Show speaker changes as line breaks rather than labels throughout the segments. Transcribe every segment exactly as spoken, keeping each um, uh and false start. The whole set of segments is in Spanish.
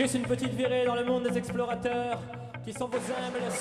Juste une petite virée dans le monde des explorateurs qui sont vos humbles.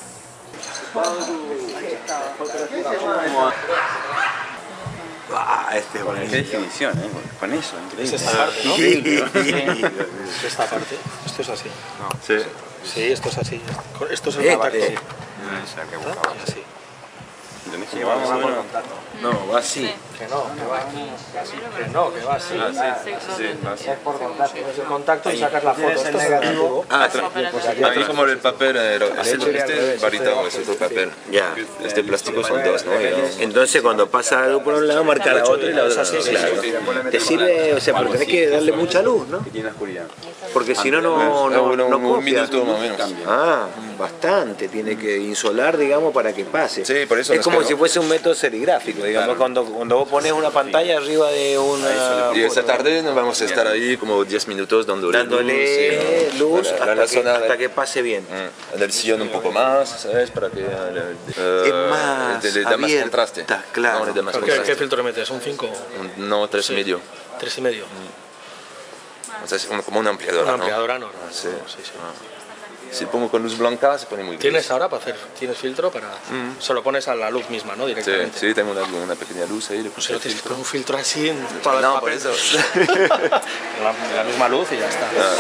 Ah, este es bonito.
Qué definición, ¿eh? Con eso, increíble.
Es esta parte, ¿no?
Increíble.
Es esta parte. Esto es así.
Sí.
Sí, esto es así. Esto es el
Eh,
contacto.
eh.
O sea, qué
¿Está?
buscaba.
Y así.
Indonesia.
Sí, vamos, vamos. No, va así.
Que no, que va aquí. Que no, que va así.
Ah, sí, sí, va así.
Es por contacto. Es el contacto y sacas la foto. Esto es negativo.
Ah, tra-
Ahí como el papel, eh, este, este varita es otro papel.
ya.
Este plástico son dos, ¿no? Y,
Entonces cuando pasa algo por un lado, marca la otra y la otra. Claro. Te sirve, o sea, pero tenés que darle mucha luz, ¿no?
que tiene oscuridad.
Porque si no, no,
Ah,
no,
bueno,
no
un
copia.
minuto más o menos.
Ah, bastante. Tiene que insolar, digamos, para que pase.
Sí, por eso
es
nos
como
quedó.
si fuese un método serigráfico, digamos,
Claro.
cuando, cuando vos pones una pantalla arriba de una...
Y esta tarde nos vamos a estar ahí como diez minutos dándole,
dándole
luz, y,
luz
bueno,
hasta,
la
que,
zona
hasta
del-
que pase bien.
Mm, en el sillón un poco más, ¿sabes? Para que eh,
Es más
le, le da más
abierta,
contraste.
claro.
No, le da más
¿Qué,
contraste.
qué filtro metes? ¿Un cinco?
Un- no, tres y medio.
¿Tres y medio?
O sea, es como, como una ampliadora,
Una
¿no?
ampliadora normal.
Sí.
Sí, sí.
Si pongo con luz blanca se pone muy gris.
¿Tienes ahora para hacer? ¿Tienes filtro para...? Se lo pones a la luz misma, ¿no?
Sí,
Directamente.
sí, tengo una, una pequeña luz ahí. Le
Pues
puse
si no
el
tienes que
filtro.
poner un filtro así en para el
No, por
papel.
eso.
la, la misma luz y ya está. Tres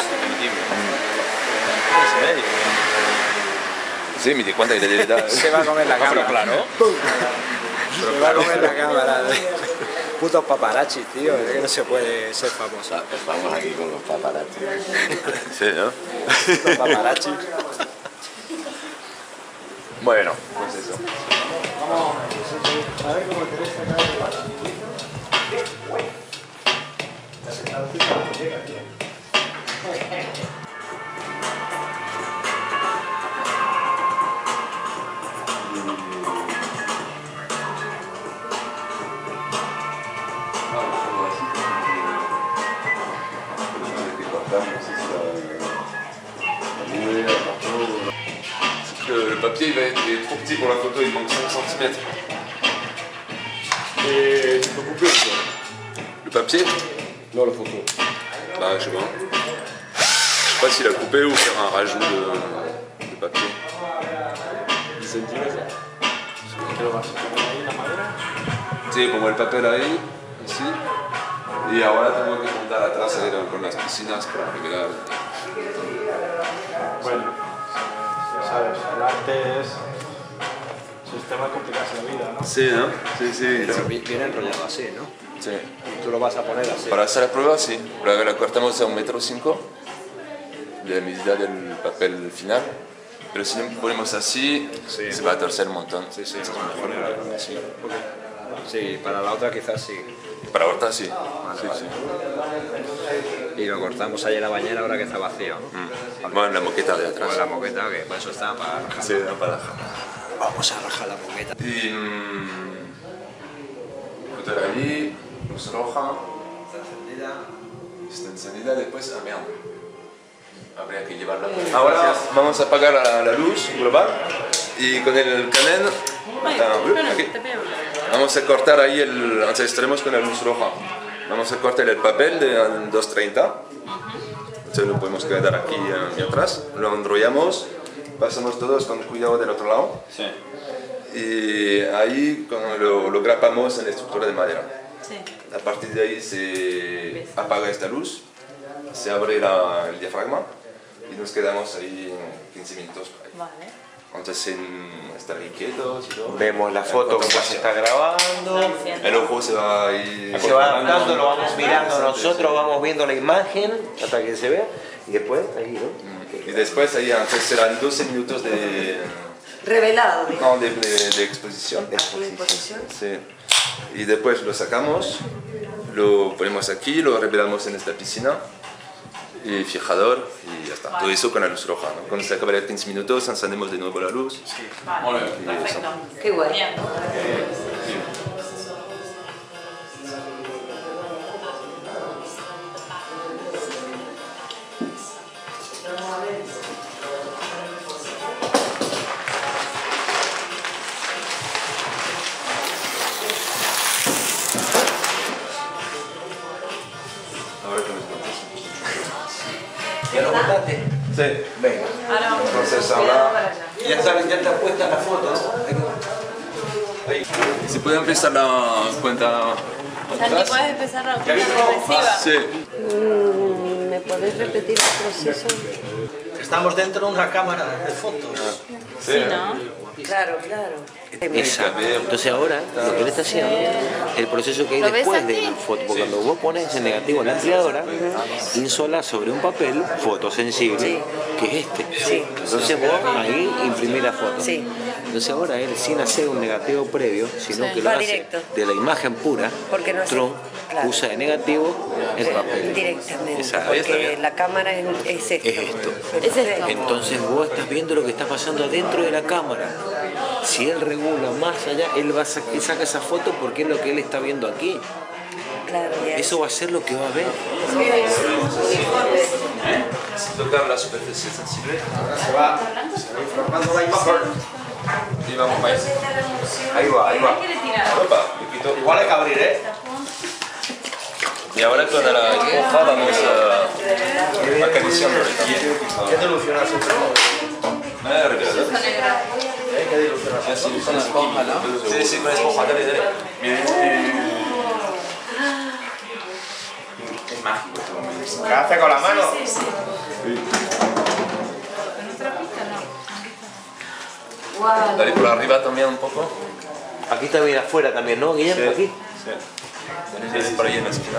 y medio.
Sí, me di cuenta que le da.
Se va a comer la
Ah, pero
cámara.
claro.
Se va a comer la cámara. Putos paparazzi, tío, es que no se puede ser famoso.
Estamos aquí con los paparazzi.
Sí, ¿no?
Putos paparazzi.
Bueno, pues eso.
A ver cómo querés sacar
Le, le papier il va être, il est trop petit pour la photo, il manque cinq centimètres.
Et tu peux couper ça.
Le papier
Non, la photo.
Bah, je sais pas. Je sais pas s'il a coupé ou faire un rajout de, de papier.
dix centímetros.
Sí, pongo el papel ahí, así. Y ahora tengo que montar atrás ahí con las piscinas para revelar.
Bueno, sabes, el arte es sistema de complicarse la vida, ¿no?
Sí, ¿no? Sí, sí.
Pero vi- viene enrollado así, ¿no?
Sí.
Y tú lo vas a poner así.
Para hacer la prueba, sí. Luego la cortamos a un metro cinco de la medida del papel final. Pero si lo ponemos así, se va a torcer un montón. Sí, sí. Es mejor así.
Sí, para la otra quizás sí.
Para ahorita sí. Sí, sí.
Y lo cortamos ahí en la bañera ahora que está vacío, ¿no?
Mm. Bueno, la moqueta de atrás.
Con la moqueta, que para eso está, para rajar.
Sí, da para rajar.
Vamos a rajar la moqueta.
Y mmm, meter ahí, luz roja. Está encendida, después a mierda. Habría que llevarla. Ahora vamos a apagar la, la luz global y con el canal ah, aquí. Vamos a cortar ahí el, o sea, estaremos con la luz roja. Vamos a cortar el papel de dos treinta. Entonces lo podemos quedar aquí, aquí atrás. Lo enrollamos, pasamos todos con cuidado del otro lado.
Sí.
Y ahí con- lo, lo grapamos en la estructura de madera.
Sí.
A partir de ahí se apaga esta luz, se abre la- el diafragma y nos quedamos ahí quince minutos por ahí.
Vale.
Entonces sin estar inquietos y todo.
Vemos la foto como se está grabando.
El ojo se va ahí.
Se va adaptando, lo vamos mirando nosotros, vamos viendo la imagen hasta que se vea. Y después, ahí, ¿no?
Y después ahí entonces serán doce minutos de,
Revelado,
no,
digamos.
de, de- de exposición.
Una exposición.
Sí. Y después lo sacamos, lo ponemos aquí, lo revelamos en esta piscina. Y fijador y ya está. Todo eso con la luz roja, ¿no? Cuando se acabe los quince minutos encendemos de nuevo la luz.
Vale,
Y eso.
perfecto. Qué guay.
Ahora que nos
¿Ya lo mandaste?
Sí.
Venga.
Ahora vamos.
Entonces
Cuidado
ahora...
para allá.
Ya sabes, ya está puesta la foto, ¿no? Ahí.
¿Se puede empezar la cuenta
Santi,
atrás?
¿puedes empezar la cuenta regresiva?
Sí.
Mm, ¿Me podés repetir el proceso?
Estamos dentro de una cámara de fotos.
Sí,
Sí, ¿no?
Claro, claro.
Esa. Entonces ahora lo que él está haciendo, el proceso que hay
¿Lo ves
después
así?
de la foto, porque cuando vos pones el negativo en la ampliadora, insola sobre un papel fotosensible, que es este. Entonces vos ahí imprimís la foto.
Sí.
Entonces ahora él, sin hacer un negativo previo, sino
Sí.
que lo
Va
hace
directo.
de la imagen pura,
Porque no hace-
Tron
claro.
usa de negativo el papel.
Directamente.
Exacto. Está
Porque
bien.
la cámara es, es esto.
Es esto.
Es esto.
Entonces vos estás viendo lo que está pasando adentro de la cámara. Si él regula más allá, él va a sacar, saca esa foto porque es lo que él está viendo aquí.
Claro, ya.
Eso va a ser lo que va a ver.
Tocar la superficie sensible.
Ahora se va, se va informando la imagen.
Y vamos más.
Ahí va, ahí va.
¿Quiere tirar?
Opa, un poquito.
Igual hay que abrir, ¿eh?
Y ahora con la esponja vamos a acariciando el tablero.
¿Qué te ilusionas siempre?
Nada de revelador.
¿Eh? ¿Qué te ilusionas?
Ya sí, con la esponja, ¿no? Sí, sí, con la esponja, dale, dale.
Es mágico este momento.
¿Qué hace con la mano?
Guau.
Dale por arriba también un poco.
Aquí está bien afuera también, ¿no, Guillermo? Aquí.
Sí, por ahí en la esquina.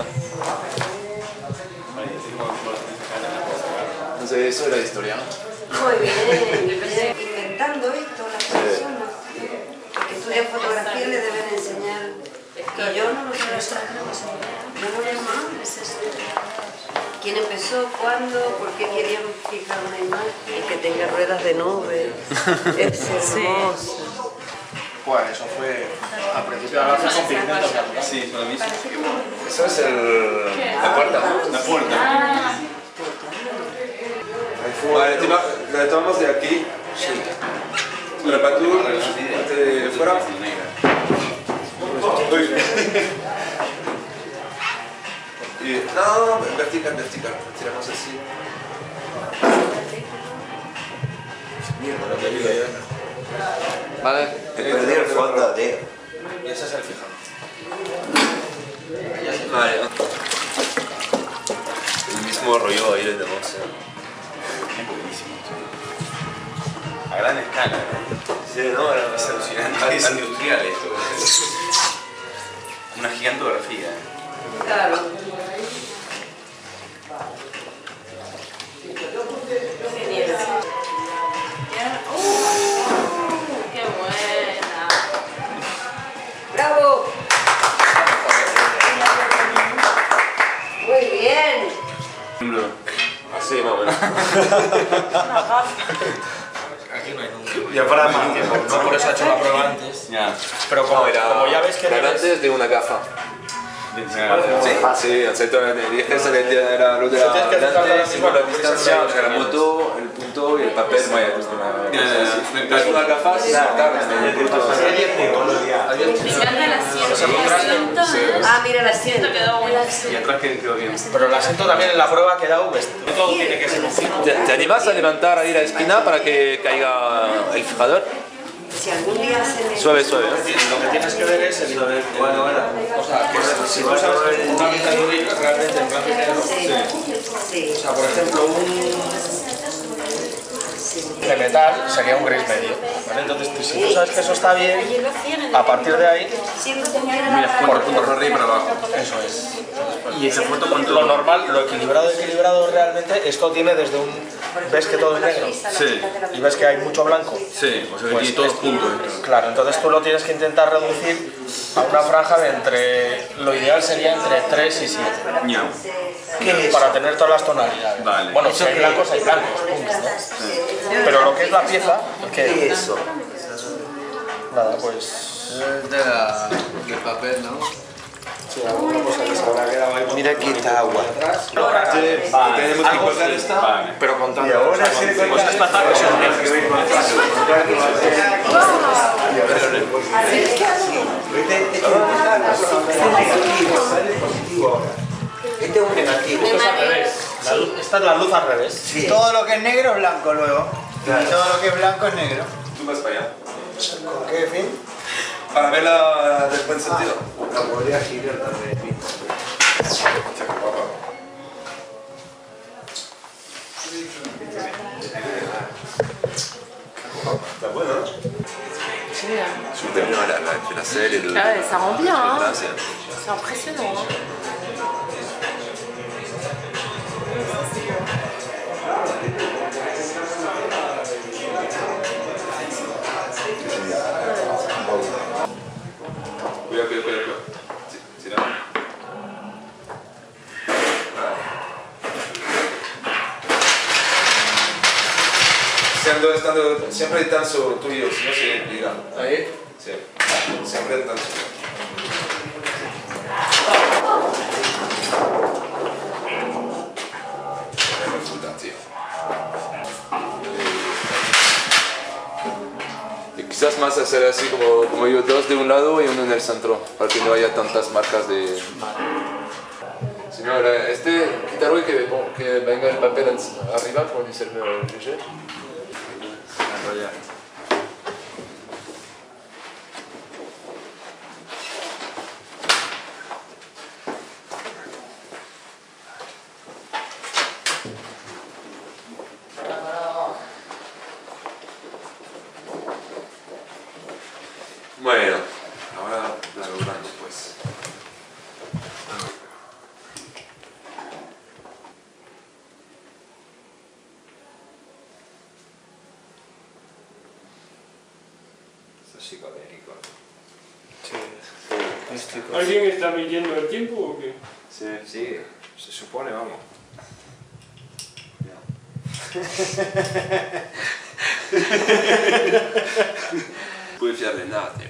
No sé, eso era historia.
Muy bien. Inventando esto las personas que estudian fotografía le deben enseñar. Y yo no lo sé. Yo no lo sé. ¿Quién empezó? ¿Cuándo? ¿Por qué querían fijar una imagen? Y que tenga ruedas de nube. Es hermoso.
Pues eso fue al principio de la clase con pigmentos naturales.
Sí, con la misma. Eso es el... la puerta.
La puerta.
Vale, te va- la tomamos de aquí. Sí. La patura, de fuera. Uy. Y, no, vertical, vertical. Tiramos así. Mierda, la película ya. Vale.
Te perdí el fondo, tío.
Y ese es el fijado.
Vale. El mismo rollo ahí le damos.
A gran escala, ¿no?
Sí, no, era
Es alucinante. Es industrial esto. Una gigantografía.
Claro.
¡Qué buena!
¡Bravo! Muy bien.
así más o menos.
Ya para más tiempo, no por eso ha hecho la prueba antes.
Ya.
Pero como,
No, era
como ya ves que
era
debes-
antes de una gafa. Sí, sí, acepto, dije que era lo de
Eso tienes que
la
aceptar la
delante, según la
misma
distancia,
porque
o sea, la moto, el punto y el papel, vaya, es una cosa así. Una gafa, sí, el punto.
Me encanta el asiento. El asiento, ¿eh?
Ah, mira el
El asiento
asiento.
quedó bueno.
Y atrás que quedó bien.
Pero el asiento también en la prueba ha quedado pues, todo tiene que ser un fijo.
¿Te, te animas a levantar ahí la esquina para que caiga el fijador?
Si algún día hacen eso.
Suave, suave, ¿eh?
Lo que tienes que ver es el... Bueno, bueno. O sea, que si tú sabes que es una pintadura realmente en blanco y negro,
Sí. Sí.
o sea, por ejemplo, un de metal sería un gris medio. ¿Vale? Entonces, si tú sabes que eso está bien, a partir de ahí,
Por, por arriba y por abajo.
eso es.
Y esa foto con
Lo normal, lo equilibrado, equilibrado realmente, esto tiene desde un... ¿Ves que todo es negro?
Sí.
Y ves que hay mucho blanco.
Sí, o sea que
Pues
tiene todos
es-
puntos.
Claro, entonces tú lo tienes que intentar reducir a una franja de entre... Lo ideal sería entre tres y siete.
Ñau.
Para tener todas las tonalidades.
Vale.
Bueno, si hay blancos, hay blancos. punto, ¿no? Pero lo que es la pieza, ¿qué es eso? Nada, pues...
De la, del papel, ¿no?
Mira aquí está agua.
Tenemos que colgar esta.
Pero contando.
Y ahora sí le
Pues esta parte es
Este es un negativo.
De madera.
La luz, esta es la luz al revés.
Sí. Todo lo que es negro es blanco luego. Claro. Y todo lo que es blanco es negro.
Tú vas para allá.
¿Con qué fin?
Para verla del buen sentido.
La podría girar también.
Está bueno, ¿no?
Génial.
Super bien la, la, la selle et le...
Ah ouais, ça rend bien, hein.
Là, c'est...
C'est impressionnant, hein.
Cuidado, cuidado, cuidado. Sí, sí, là. Siendo, estando siempre el tanso tuyo, si no se liga.
Ahí.
Sí, siempre el tanso. Y quizás más hacer así como, como yo, dos de un lado y uno en el centro, para que no haya tantas marcas de... Señor, este quitarlo y que, que venga el papel arriba pour lui servir léger.
Enrollar.
Bueno, ahora la logramos pues.
Esto es psicodélico.
Sí.
¿Alguien está midiendo el tiempo o qué?
Sí, sí, se supone, vamos.
Puoi fiarle nate.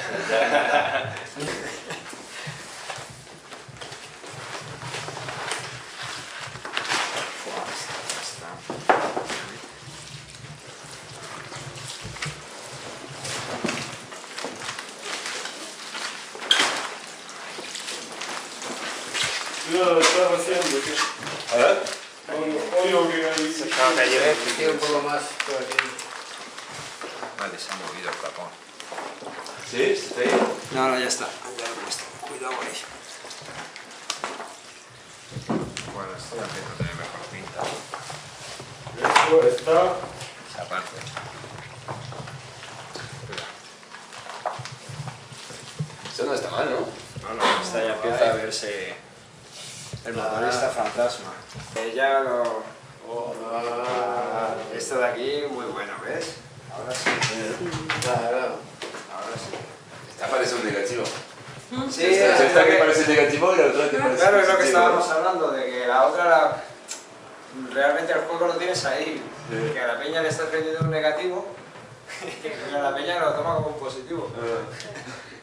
No, estaba haciendo que...
A ver.
Oye, que ahí...
Se acaba cayendo. Tiene un poco más por aquí. Vale, se ha movido el capón.
¿Sí? ¿Está ahí?
No, no, ya está. Ya lo he puesto. Cuidado ahí. Bueno, esto ya empieza a tener mejor pinta.
Esto está...
Esa parte.
Eso no está mal, ¿no?
No, no, esta ya empieza a verse el motorista fantasma. Eh, ya lo... Ah, esto de aquí, muy bueno, ¿ves? Ahora sí.
Claro.
Ahora sí.
Esta parece un negativo.
Sí,
esta,
es
esta
lo
que
que-
parece negativo y la otra que parece
Claro, es lo que
positivo.
estábamos hablando, de que la otra, la... realmente el juego lo tienes ahí,
Sí.
que a la peña le estás vendiendo un negativo y a la peña lo toma como un positivo.
Ah.